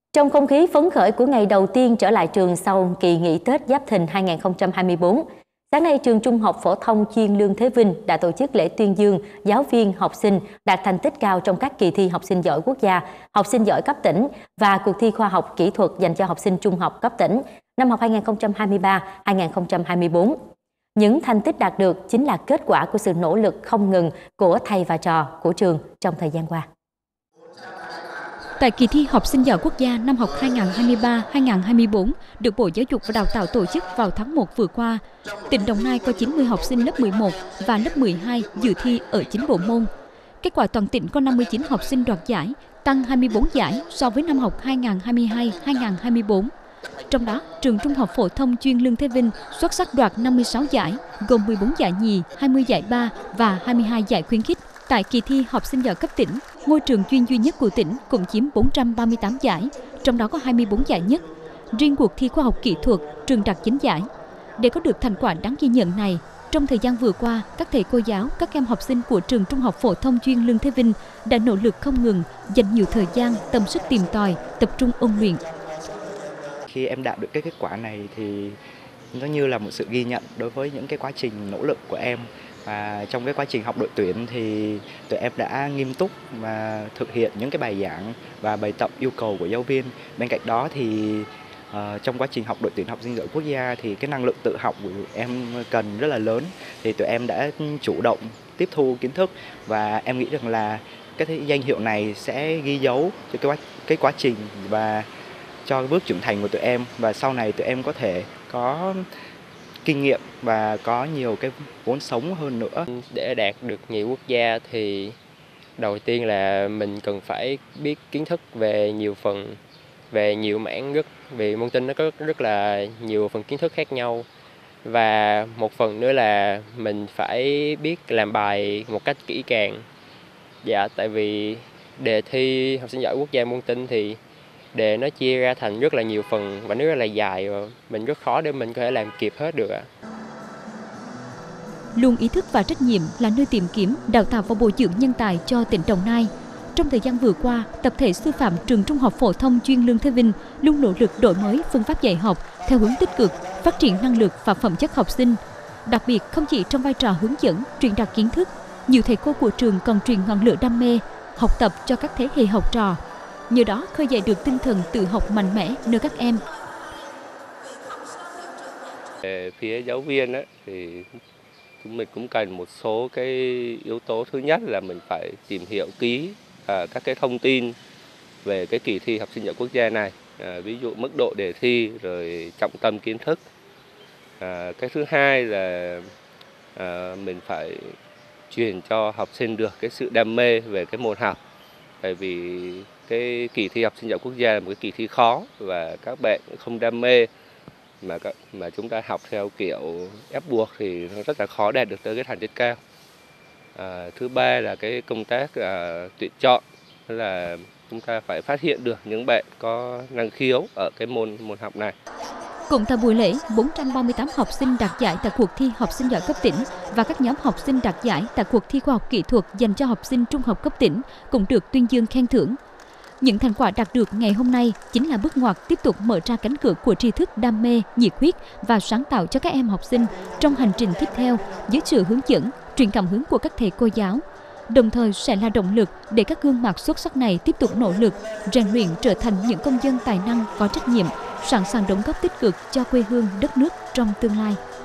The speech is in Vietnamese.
Trong không khí phấn khởi của ngày đầu tiên trở lại trường sau kỳ nghỉ Tết Giáp Thìn 2024, sáng nay trường Trung học phổ thông chuyên Lương Thế Vinh đã tổ chức lễ tuyên dương giáo viên, học sinh đạt thành tích cao trong các kỳ thi học sinh giỏi quốc gia, học sinh giỏi cấp tỉnh và cuộc thi khoa học kỹ thuật dành cho học sinh trung học cấp tỉnh năm học 2023-2024. Những thành tích đạt được chính là kết quả của sự nỗ lực không ngừng của thầy và trò của trường trong thời gian qua. Tại kỳ thi học sinh giỏi quốc gia năm học 2023-2024 được Bộ Giáo dục và Đào tạo tổ chức vào tháng 1 vừa qua, tỉnh Đồng Nai có 90 học sinh lớp 11 và lớp 12 dự thi ở 9 bộ môn. Kết quả toàn tỉnh có 59 học sinh đoạt giải, tăng 24 giải so với năm học 2022-2024. Trong đó, trường Trung học phổ thông chuyên Lương Thế Vinh xuất sắc đoạt 56 giải, gồm 14 giải nhì, 20 giải ba và 22 giải khuyến khích. Tại kỳ thi học sinh giỏi cấp tỉnh, ngôi trường chuyên duy nhất của tỉnh cũng chiếm 438 giải, trong đó có 24 giải nhất. Riêng cuộc thi khoa học kỹ thuật, trường đạt 9 giải. Để có được thành quả đáng ghi nhận này, trong thời gian vừa qua, các thầy cô giáo, các em học sinh của trường Trung học phổ thông chuyên Lương Thế Vinh đã nỗ lực không ngừng, dành nhiều thời gian, tâm sức tìm tòi, tập trung ôn luyện. Khi em đạt được cái kết quả này thì nó như là một sự ghi nhận đối với những cái quá trình nỗ lực của em. Và trong cái quá trình học đội tuyển thì tụi em đã nghiêm túc và thực hiện những cái bài giảng và bài tập yêu cầu của giáo viên. Bên cạnh đó thì trong quá trình học đội tuyển học sinh giỏi quốc gia thì cái năng lượng tự học của em cần rất là lớn. Thì tụi em đã chủ động tiếp thu kiến thức và em nghĩ rằng là cái danh hiệu này sẽ ghi dấu cho cái quá trình và cho cái bước trưởng thành của tụi em, và sau này tụi em có thể có kinh nghiệm và có nhiều cái vốn sống hơn nữa. Để đạt được nhì quốc gia thì đầu tiên là mình cần phải biết kiến thức về nhiều phần, về nhiều mảng, vì môn tin nó có rất là nhiều phần kiến thức khác nhau. Và một phần nữa là mình phải biết làm bài một cách kỹ càng. Dạ, tại vì đề thi học sinh giỏi quốc gia môn tin thì đề nó chia ra thành rất là nhiều phần và nó rất là dài, và mình rất khó để mình có thể làm kịp hết được ạ. Luôn ý thức và trách nhiệm là nơi tìm kiếm, đào tạo và bồi dưỡng nhân tài cho tỉnh Đồng Nai. Trong thời gian vừa qua, tập thể sư phạm trường Trung học phổ thông chuyên Lương Thế Vinh luôn nỗ lực đổi mới phương pháp dạy học theo hướng tích cực, phát triển năng lực và phẩm chất học sinh. Đặc biệt, không chỉ trong vai trò hướng dẫn, truyền đạt kiến thức, nhiều thầy cô của trường còn truyền ngọn lửa đam mê, học tập cho các thế hệ học trò. Nhờ đó khơi dậy được tinh thần tự học mạnh mẽ nơi các em. Về phía giáo viên thì chúng mình cũng cần một số cái yếu tố. Thứ nhất là mình phải tìm hiểu kỹ các cái thông tin về cái kỳ thi học sinh giỏi quốc gia này, ví dụ mức độ đề thi rồi trọng tâm kiến thức. Cái thứ hai là mình phải truyền cho học sinh được cái sự đam mê về cái môn học, bởi vì cái kỳ thi học sinh giỏi quốc gia là một cái kỳ thi khó và các bạn không đam mê mà chúng ta học theo kiểu ép buộc thì nó rất là khó đạt được tới cái thành tích cao. Thứ ba là cái công tác tuyển chọn, tức là chúng ta phải phát hiện được những bạn có năng khiếu ở cái môn học này. Cũng tại buổi lễ, 438 học sinh đạt giải tại cuộc thi học sinh giỏi cấp tỉnh và các nhóm học sinh đạt giải tại cuộc thi khoa học kỹ thuật dành cho học sinh trung học cấp tỉnh cũng được tuyên dương khen thưởng. Những thành quả đạt được ngày hôm nay chính là bước ngoặt tiếp tục mở ra cánh cửa của tri thức, đam mê, nhiệt huyết và sáng tạo cho các em học sinh trong hành trình tiếp theo dưới sự hướng dẫn, truyền cảm hứng của các thầy cô giáo. Đồng thời sẽ là động lực để các gương mặt xuất sắc này tiếp tục nỗ lực, rèn luyện trở thành những công dân tài năng có trách nhiệm, sẵn sàng đóng góp tích cực cho quê hương, đất nước trong tương lai.